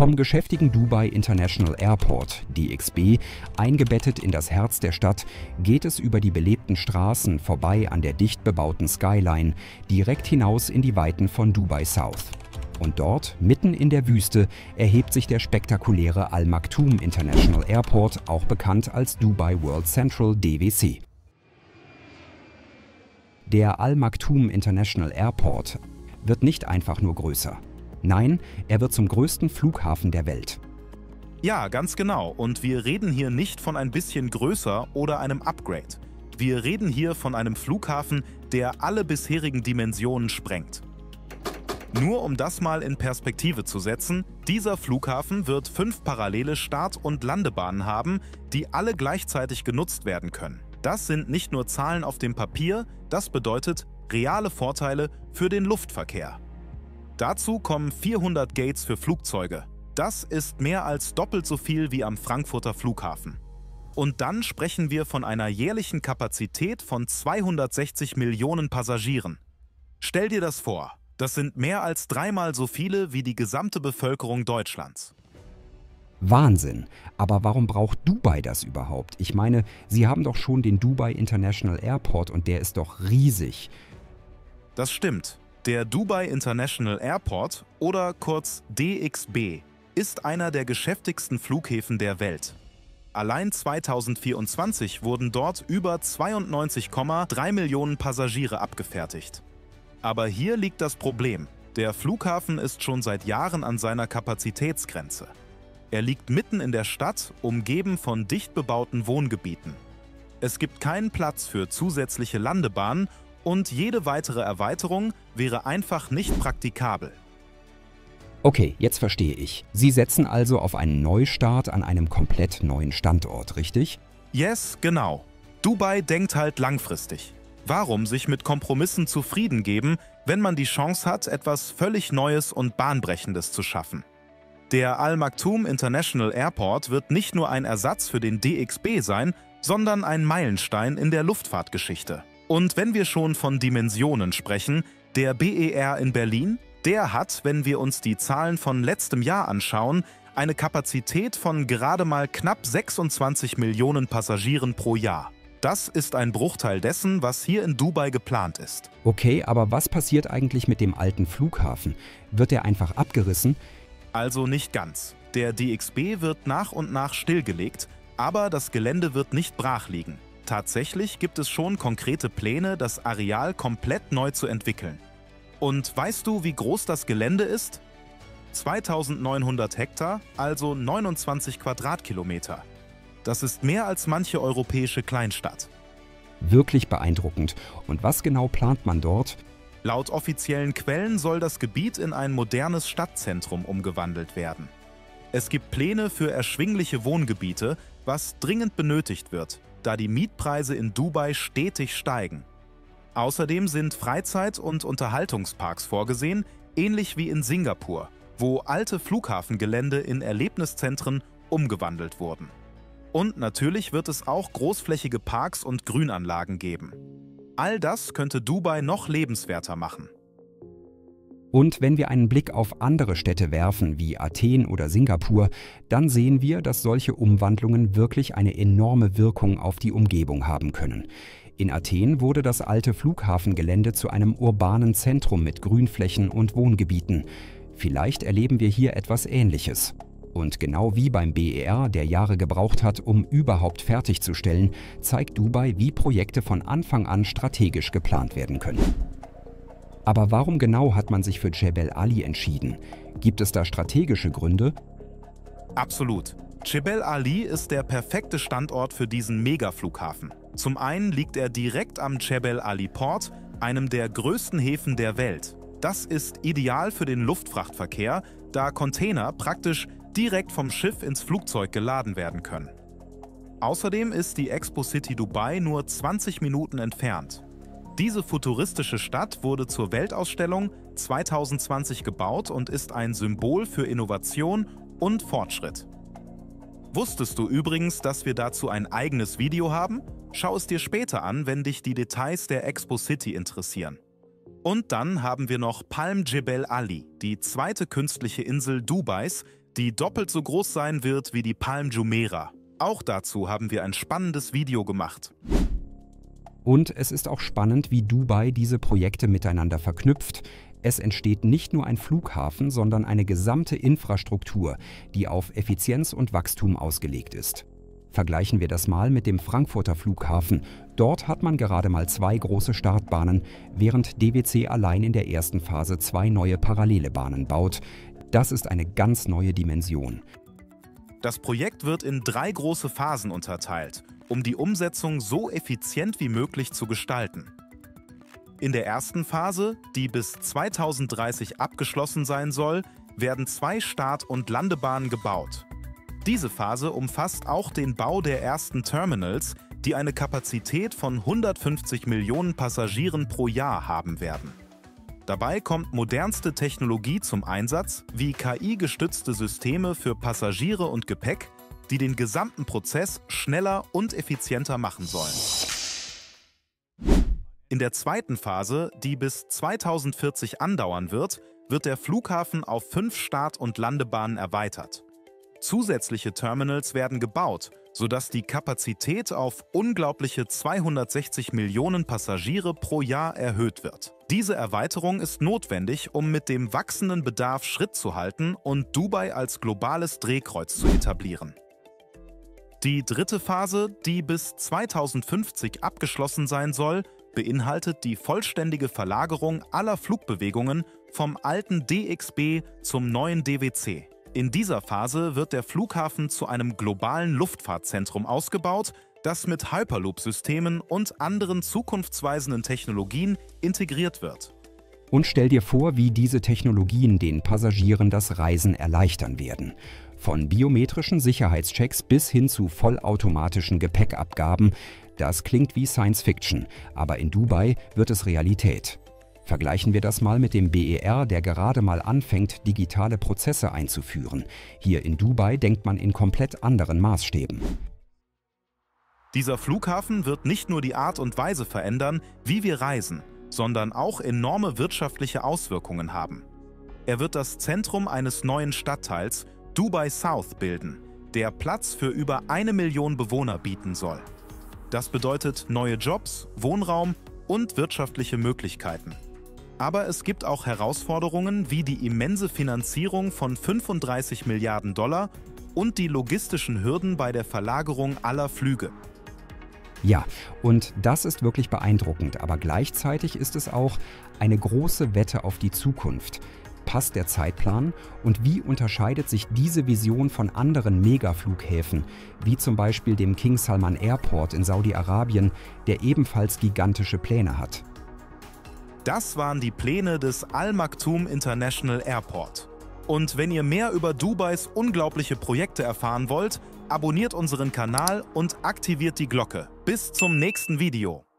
Vom geschäftigen Dubai International Airport, DXB, eingebettet in das Herz der Stadt, geht es über die belebten Straßen vorbei an der dicht bebauten Skyline, direkt hinaus in die Weiten von Dubai South. Und dort, mitten in der Wüste, erhebt sich der spektakuläre Al Maktoum International Airport, auch bekannt als Dubai World Central DWC. Der Al Maktoum International Airport wird nicht einfach nur größer. Nein, er wird zum größten Flughafen der Welt. Ja, ganz genau. Und wir reden hier nicht von ein bisschen größer oder einem Upgrade. Wir reden hier von einem Flughafen, der alle bisherigen Dimensionen sprengt. Nur um das mal in Perspektive zu setzen, dieser Flughafen wird 5 parallele Start- und Landebahnen haben, die alle gleichzeitig genutzt werden können. Das sind nicht nur Zahlen auf dem Papier, das bedeutet reale Vorteile für den Luftverkehr. Dazu kommen 400 Gates für Flugzeuge. Das ist mehr als doppelt so viel wie am Frankfurter Flughafen. Und dann sprechen wir von einer jährlichen Kapazität von 260 Millionen Passagieren. Stell dir das vor. Das sind mehr als 3-mal so viele wie die gesamte Bevölkerung Deutschlands. Wahnsinn! Aber warum braucht Dubai das überhaupt? Ich meine, sie haben doch schon den Dubai International Airport und der ist doch riesig. Das stimmt. Der Dubai International Airport, oder kurz DXB, ist einer der geschäftigsten Flughäfen der Welt. Allein 2024 wurden dort über 92,3 Millionen Passagiere abgefertigt. Aber hier liegt das Problem. Der Flughafen ist schon seit Jahren an seiner Kapazitätsgrenze. Er liegt mitten in der Stadt, umgeben von dicht bebauten Wohngebieten. Es gibt keinen Platz für zusätzliche Landebahnen und jede weitere Erweiterung wäre einfach nicht praktikabel. Okay, jetzt verstehe ich. Sie setzen also auf einen Neustart an einem komplett neuen Standort, richtig? Yes, genau. Dubai denkt halt langfristig. Warum sich mit Kompromissen zufrieden geben, wenn man die Chance hat, etwas völlig Neues und Bahnbrechendes zu schaffen? Der Al Maktoum International Airport wird nicht nur ein Ersatz für den DXB sein, sondern ein Meilenstein in der Luftfahrtgeschichte. Und wenn wir schon von Dimensionen sprechen, der BER in Berlin, der hat, wenn wir uns die Zahlen von letztem Jahr anschauen, eine Kapazität von gerade mal knapp 26 Millionen Passagieren pro Jahr. Das ist ein Bruchteil dessen, was hier in Dubai geplant ist. Okay, aber was passiert eigentlich mit dem alten Flughafen? Wird er einfach abgerissen? Also nicht ganz. Der DXB wird nach und nach stillgelegt, aber das Gelände wird nicht brach liegen. Tatsächlich gibt es schon konkrete Pläne, das Areal komplett neu zu entwickeln. Und weißt du, wie groß das Gelände ist? 2900 Hektar, also 29 Quadratkilometer. Das ist mehr als manche europäische Kleinstadt. Wirklich beeindruckend. Und was genau plant man dort? Laut offiziellen Quellen soll das Gebiet in ein modernes Stadtzentrum umgewandelt werden. Es gibt Pläne für erschwingliche Wohngebiete, was dringend benötigt wird, da die Mietpreise in Dubai stetig steigen. Außerdem sind Freizeit- und Unterhaltungsparks vorgesehen, ähnlich wie in Singapur, wo alte Flughafengelände in Erlebniszentren umgewandelt wurden. Und natürlich wird es auch großflächige Parks und Grünanlagen geben. All das könnte Dubai noch lebenswerter machen. Und wenn wir einen Blick auf andere Städte werfen, wie Athen oder Singapur, dann sehen wir, dass solche Umwandlungen wirklich eine enorme Wirkung auf die Umgebung haben können. In Athen wurde das alte Flughafengelände zu einem urbanen Zentrum mit Grünflächen und Wohngebieten. Vielleicht erleben wir hier etwas Ähnliches. Und genau wie beim BER, der Jahre gebraucht hat, um überhaupt fertigzustellen, zeigt Dubai, wie Projekte von Anfang an strategisch geplant werden können. Aber warum genau hat man sich für Jebel Ali entschieden? Gibt es da strategische Gründe? Absolut. Jebel Ali ist der perfekte Standort für diesen Megaflughafen. Zum einen liegt er direkt am Jebel Ali Port, einem der größten Häfen der Welt. Das ist ideal für den Luftfrachtverkehr, da Container praktisch direkt vom Schiff ins Flugzeug geladen werden können. Außerdem ist die Expo City Dubai nur 20 Minuten entfernt. Diese futuristische Stadt wurde zur Weltausstellung 2020 gebaut und ist ein Symbol für Innovation und Fortschritt. Wusstest du übrigens, dass wir dazu ein eigenes Video haben? Schau es dir später an, wenn dich die Details der Expo City interessieren. Und dann haben wir noch Palm Jebel Ali, die zweite künstliche Insel Dubais, die doppelt so groß sein wird wie die Palm Jumeirah. Auch dazu haben wir ein spannendes Video gemacht. Und es ist auch spannend, wie Dubai diese Projekte miteinander verknüpft. Es entsteht nicht nur ein Flughafen, sondern eine gesamte Infrastruktur, die auf Effizienz und Wachstum ausgelegt ist. Vergleichen wir das mal mit dem Frankfurter Flughafen. Dort hat man gerade mal 2 große Startbahnen, während DWC allein in der ersten Phase 2 neue parallele Bahnen baut. Das ist eine ganz neue Dimension. Das Projekt wird in 3 große Phasen unterteilt, um die Umsetzung so effizient wie möglich zu gestalten. In der ersten Phase, die bis 2030 abgeschlossen sein soll, werden 2 Start- und Landebahnen gebaut. Diese Phase umfasst auch den Bau der ersten Terminals, die eine Kapazität von 150 Millionen Passagieren pro Jahr haben werden. Dabei kommt modernste Technologie zum Einsatz, wie KI-gestützte Systeme für Passagiere und Gepäck, die den gesamten Prozess schneller und effizienter machen sollen. In der zweiten Phase, die bis 2040 andauern wird, wird der Flughafen auf 5 Start- und Landebahnen erweitert. Zusätzliche Terminals werden gebaut, sodass die Kapazität auf unglaubliche 260 Millionen Passagiere pro Jahr erhöht wird. Diese Erweiterung ist notwendig, um mit dem wachsenden Bedarf Schritt zu halten und Dubai als globales Drehkreuz zu etablieren. Die dritte Phase, die bis 2050 abgeschlossen sein soll, beinhaltet die vollständige Verlagerung aller Flugbewegungen vom alten DXB zum neuen DWC. In dieser Phase wird der Flughafen zu einem globalen Luftfahrtzentrum ausgebaut, das mit Hyperloop-Systemen und anderen zukunftsweisenden Technologien integriert wird. Und stell dir vor, wie diese Technologien den Passagieren das Reisen erleichtern werden. Von biometrischen Sicherheitschecks bis hin zu vollautomatischen Gepäckabgaben. Das klingt wie Science Fiction, aber in Dubai wird es Realität. Vergleichen wir das mal mit dem BER, der gerade mal anfängt, digitale Prozesse einzuführen. Hier in Dubai denkt man in komplett anderen Maßstäben. Dieser Flughafen wird nicht nur die Art und Weise verändern, wie wir reisen, sondern auch enorme wirtschaftliche Auswirkungen haben. Er wird das Zentrum eines neuen Stadtteils, Dubai South, bilden, der Platz für über 1 Million Bewohner bieten soll. Das bedeutet neue Jobs, Wohnraum und wirtschaftliche Möglichkeiten. Aber es gibt auch Herausforderungen wie die immense Finanzierung von 35 Milliarden Dollar und die logistischen Hürden bei der Verlagerung aller Flüge. Ja, und das ist wirklich beeindruckend, aber gleichzeitig ist es auch eine große Wette auf die Zukunft. Passt der Zeitplan und wie unterscheidet sich diese Vision von anderen Megaflughäfen, wie zum Beispiel dem King Salman Airport in Saudi-Arabien, der ebenfalls gigantische Pläne hat? Das waren die Pläne des Al Maktoum International Airport. Und wenn ihr mehr über Dubais unglaubliche Projekte erfahren wollt, abonniert unseren Kanal und aktiviert die Glocke. Bis zum nächsten Video.